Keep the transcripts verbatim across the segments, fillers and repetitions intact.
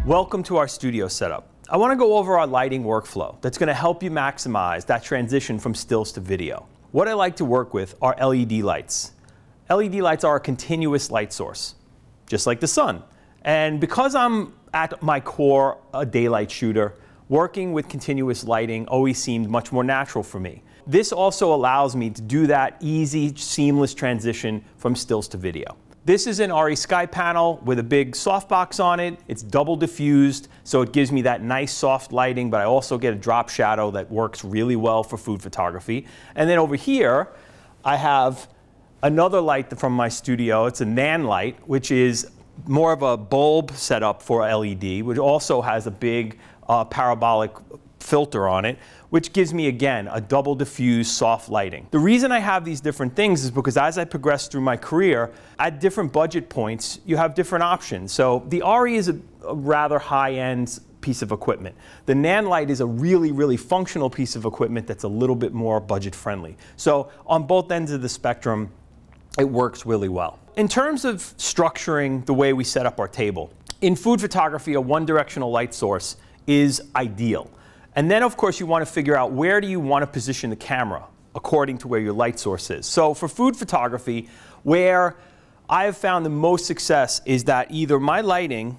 Welcome to our studio setup. I want to go over our lighting workflow that's going to help you maximize that transition from stills to video. What I like to work with are L E D lights. L E D lights are a continuous light source, just like the sun. And because I'm at my core a daylight shooter, working with continuous lighting always seemed much more natural for me. This also allows me to do that easy, seamless transition from stills to video. This is an R E Sky panel with a big softbox on it. It's double diffused, so it gives me that nice soft lighting, but I also get a drop shadow that works really well for food photography. And then over here, I have another light from my studio. It's a Nan light, which is more of a bulb setup for L E D, which also has a big uh, parabolic filter on it, which gives me, again, a double diffused soft lighting. The reason I have these different things is because as I progress through my career, at different budget points, you have different options. So the R E is a, a rather high-end piece of equipment. The Nan light is a really, really functional piece of equipment that's a little bit more budget-friendly. So on both ends of the spectrum, it works really well. In terms of structuring the way we set up our table, in food photography, a one-directional light source is ideal. And then, of course, you want to figure out where do you want to position the camera according to where your light source is. So for food photography, where I have found the most success is that either my lighting,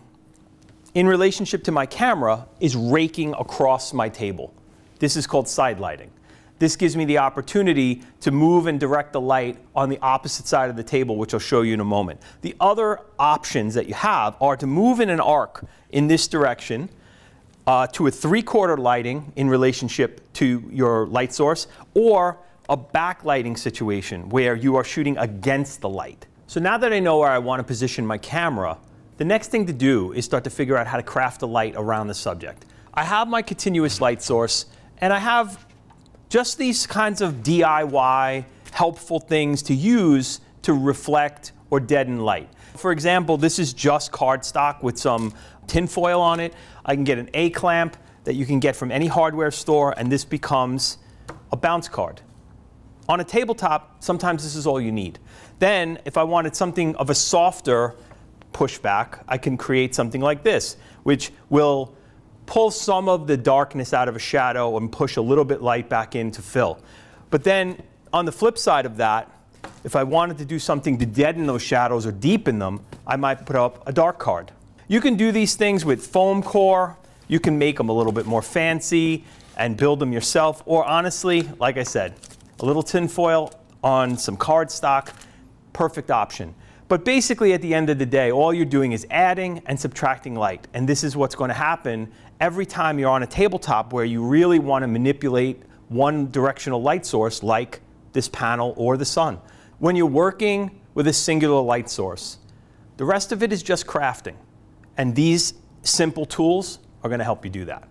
in relationship to my camera, is raking across my table. This is called side lighting. This gives me the opportunity to move and direct the light on the opposite side of the table, which I'll show you in a moment. The other options that you have are to move in an arc in this direction, Uh, to a three-quarter lighting in relationship to your light source, or a backlighting situation where you are shooting against the light. So now that I know where I want to position my camera, the next thing to do is start to figure out how to craft a light around the subject. I have my continuous light source, and I have just these kinds of D I Y helpful things to use to reflect or deaden light. For example, this is just cardstock with some tin foil on it. I can get an A clamp that you can get from any hardware store, and this becomes a bounce card. On a tabletop, sometimes this is all you need. Then, if I wanted something of a softer pushback, I can create something like this, which will pull some of the darkness out of a shadow and push a little bit light back in to fill. But then, on the flip side of that, if I wanted to do something to deaden those shadows or deepen them, I might put up a dark card. You can do these things with foam core. You can make them a little bit more fancy and build them yourself. Or honestly, like I said, a little tin foil on some cardstock, perfect option. But basically, at the end of the day, all you're doing is adding and subtracting light. And this is what's going to happen every time you're on a tabletop where you really want to manipulate one directional light source like this panel or the sun. When you're working with a singular light source, the rest of it is just crafting. And these simple tools are going to help you do that.